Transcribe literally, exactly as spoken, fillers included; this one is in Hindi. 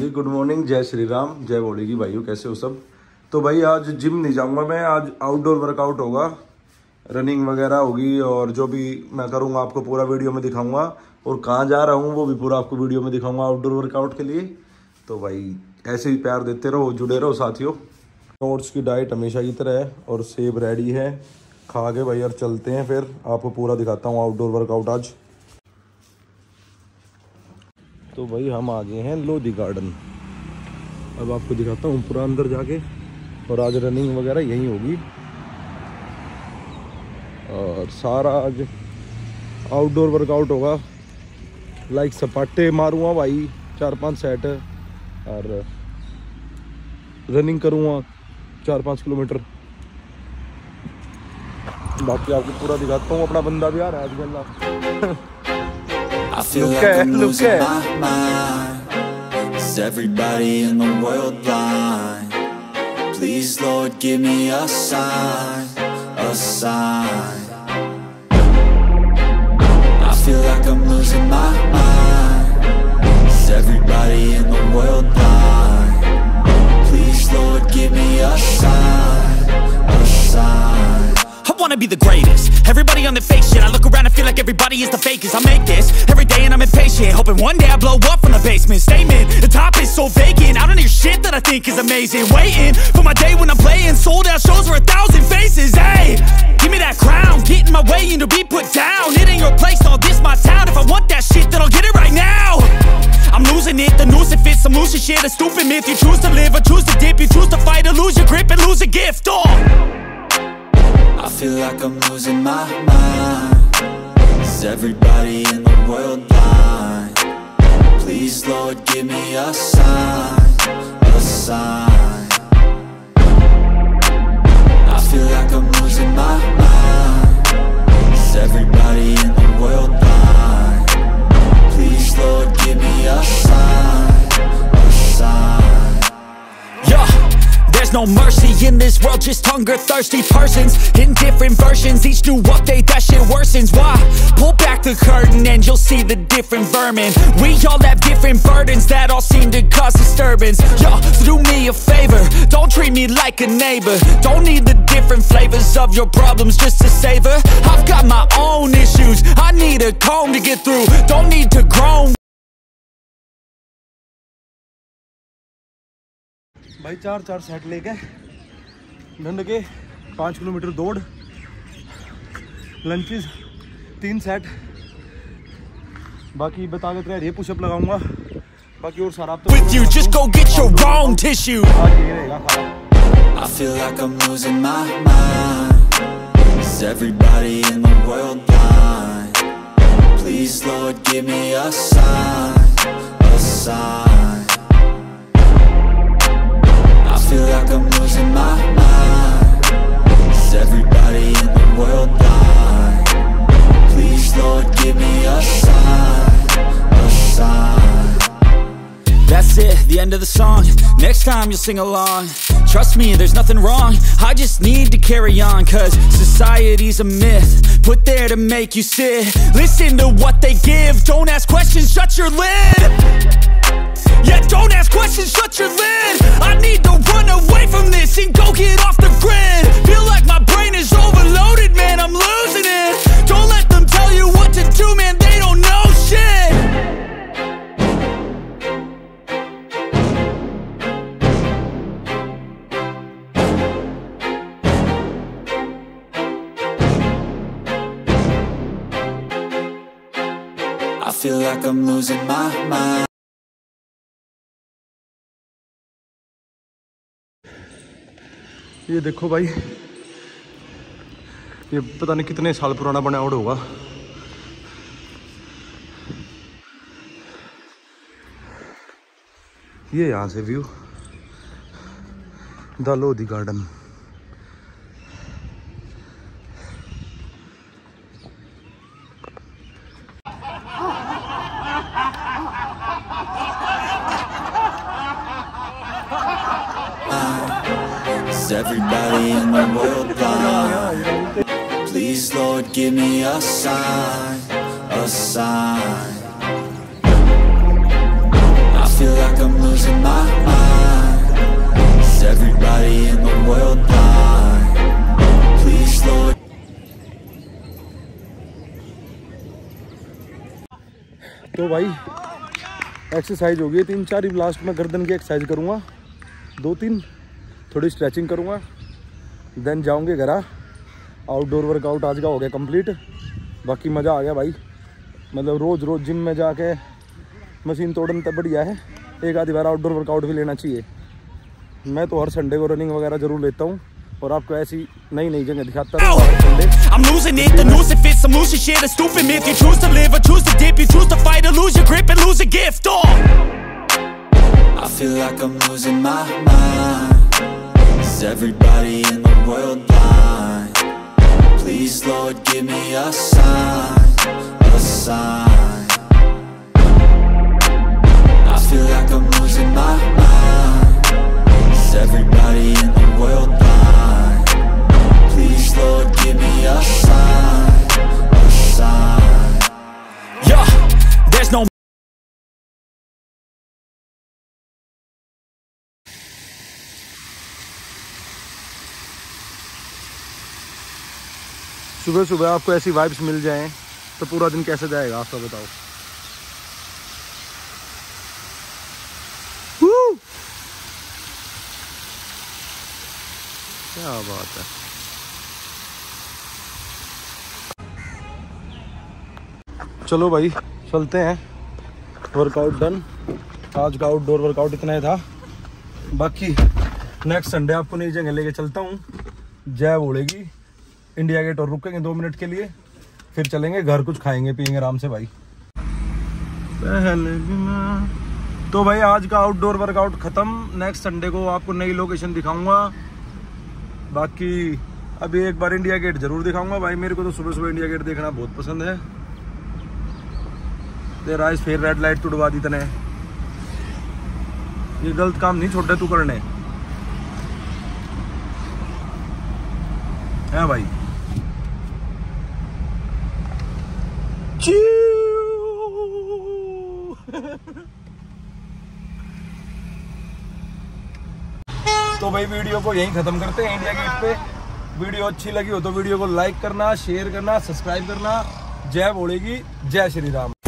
जी गुड मॉर्निंग, जय श्री राम, जय भोले की भाइयों, कैसे हो सब। तो भाई आज जिम नहीं जाऊंगा मैं, आज आउटडोर वर्कआउट होगा, रनिंग वगैरह होगी और जो भी मैं करूंगा आपको पूरा वीडियो में दिखाऊंगा और कहाँ जा रहा हूँ वो भी पूरा आपको वीडियो में दिखाऊंगा आउटडोर वर्कआउट के लिए। तो भाई ऐसे ही प्यार देते रहो, जुड़े रहो साथियों। ओट्स की डाइट हमेशा की तरह है और सेब रेडी है, खा के भाई और चलते हैं, फिर आपको पूरा दिखाता हूँ आउटडोर वर्कआउट आज। तो भाई हम आ गए हैं लोधी गार्डन, अब आपको दिखाता हूँ पूरा अंदर जाके। और आज रनिंग वगैरह यहीं होगी और सारा आज आउटडोर वर्कआउट होगा। लाइक सपाटे मारूंगा भाई चार पांच सेट और रनिंग करूँगा चार पाँच किलोमीटर। बाकी आपको पूरा दिखाता हूँ, अपना बंदा भी आ रहा है आज गल्ला। I feel like I'm losing my mind. Is everybody in the world blind? Please Lord give me a sign, a sign. I feel like I'm losing my mind. Is everybody in the world blind? Please Lord give me a sign, a sign. I wanna be the greatest. Everybody on the fake shit. I look around and feel like everybody is the fakest. I make this every day and I'm impatient, hoping one day I blow up from the basement. Statement, the top is so vacant. I don't hear shit that I think is amazing. Waiting for my day when I'm playing sold out shows for a thousand faces. Hey, give me that crown, get in my way and to be put down. It ain't your place, no, this my town. If I want that shit, then I'll get it right now. I'm losing it, the noose it fits. I'm losing shit, a stupid myth. You choose to live or choose to dip. You choose to fight or lose your grip and lose a gift. Oh, I feel like I'm losing my mind. Is everybody in the world blind? Please Lord give me a sign, a sign. I feel like I'm losing my mind. Is everybody in the world blind? Please Lord give me a sign, a sign. yeah. There's no mercy in this world, just hunger-thirsty persons in different versions, each new update, that shit worsens. Why? Pull back the curtain and you'll see the different vermin. We all have different burdens that all seem to cause disturbance. Yo, so do me a favor, don't treat me like a neighbor. Don't need the different flavors of your problems just to savor. I've got my own issues, I need a comb to get through. Don't need to groan. भाई चार चार सेट लेके ढंड के पाँच किलोमीटर दौड़, लंचेस तीन सेट, बाकी बता देते हैं पुशअप लगाऊंगा, बाकी और सारा तो With you, just go get your own tissue. आज ये रहेगा खाना। I feel like I'm losing my mind. Is everybody in the world blind? Please Lord give me a sign, a sign. I feel like I'm losing my mind. Is everybody in the world blind? Please Lord give me a sign, a sign. That's it, the end of the song. Next time you'll sing along. Trust me, there's nothing wrong, I just need to carry on. Cause society's a myth, put there to make you sit. Listen to what they give, don't ask questions, shut your lid. Yeah, don't ask questions, shut your lid. I need to run away from this and go get off the grid. Feel like my brain is overloaded, man, I'm losing it. Don't let them tell you what to do, man, they don't know shit. I feel like I'm losing my mind. ये देखो भाई, ये पता नहीं कितने साल पुराना बनावट होगा। ये यहाँ से view the Lodhi garden. Is everybody in the world blind? Please Lord give me a sign, a sign. feel like I'm losing my mind. Is everybody in the world blind? Please, Lord. तो भाई एक्सरसाइज हो गई तीन चार, लास्ट में गर्दन की एक्सरसाइज करूँगा दो तीन, थोड़ी स्ट्रेचिंग करूँगा, देन जाऊँगे घर। आउटडोर वर्कआउट आज का हो गया कंप्लीट। बाकी मज़ा आ गया भाई, मतलब रोज़ रोज़ जिम में जाके मशीन तोड़ना तो बढ़िया है, एक आधी बार आउटडोर वर्कआउट भी लेना चाहिए। मैं तो हर संडे को रनिंग वगैरह जरूर लेता हूँ और आपको ऐसी नई नई जगह दिखाता रहूँ हर Sunday. I'm losing it, the noose it fits, I'm losing shit, a stupid myth. You choose to live or choose to dip, you choose to fight or lose your grip and lose a gift. Oh, I feel like I'm losing my mind. Is everybody in the world blind? Please, Lord, give me a sign, a sign. I feel like I'm losing my mind. Is everybody in the world blind? Please, Lord, give me a sign, a sign. yeah, there's no सुबह सुबह आपको ऐसी वाइब्स मिल जाएं तो पूरा दिन कैसे जाएगा आपका बताओ। Woo! क्या बात है। चलो भाई चलते हैं, वर्कआउट डन। आज का आउटडोर वर्कआउट इतना ही था। बाकी नेक्स्ट संडे आपको नई जगह लेके चलता हूँ, जय बोलेगी इंडिया गेट, और रुकेंगे दो मिनट के लिए, फिर चलेंगे घर, कुछ खाएंगे पियेंगे आराम से भाई। पहले तो भाई आज का आउटडोर वर्कआउट खत्म। नेक्स्ट संडे को आपको नई लोकेशन दिखाऊंगा। बाकी अभी एक बार इंडिया गेट जरूर दिखाऊंगा भाई, मेरे को तो सुबह सुबह इंडिया गेट देखना बहुत पसंद है। तेरा आज फिर रेड लाइट तुड़वा दी तने, ये गलत काम नहीं छोटे तू करने है भाई। तो भाई वीडियो को यहीं खत्म करते हैं इंडिया गेट पे। वीडियो अच्छी लगी हो तो वीडियो को लाइक करना, शेयर करना, सब्सक्राइब करना। जय बोलेगी, जय श्री राम।